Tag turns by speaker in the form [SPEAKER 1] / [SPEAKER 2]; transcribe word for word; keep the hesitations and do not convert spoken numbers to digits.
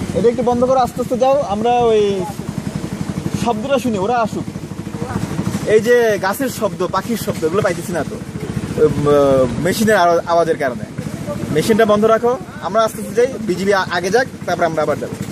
[SPEAKER 1] এটা একটু বন্ধ করে আস্তে আস্তে যাও, আমরা ওই শব্দটা শুনি, ওরা আসুক। এই যে গাছের শব্দ, পাখির শব্দ, এগুলো পাইতেছি না তো মেশিনের আওয়াজের কারণে। মেশিনটা বন্ধ রাখো, আমরা আস্তে আস্তে যাই, বিজিবি আগে যাক, তারপর আমরা আবার যাবো।